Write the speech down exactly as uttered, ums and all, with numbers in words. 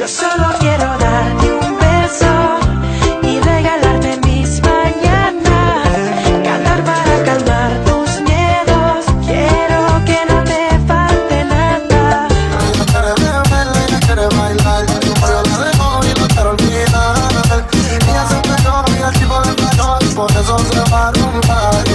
Yo solo quiero darte un beso y regalarte mis mañanas, cantar para calmar tus miedos. Quiero que no te falte nada. Ella quiere beber, ella quiere bailar, yo la dejo y no quiero olvidar. Ella se pegó y el tipo le pegó y por eso se va a rumbar.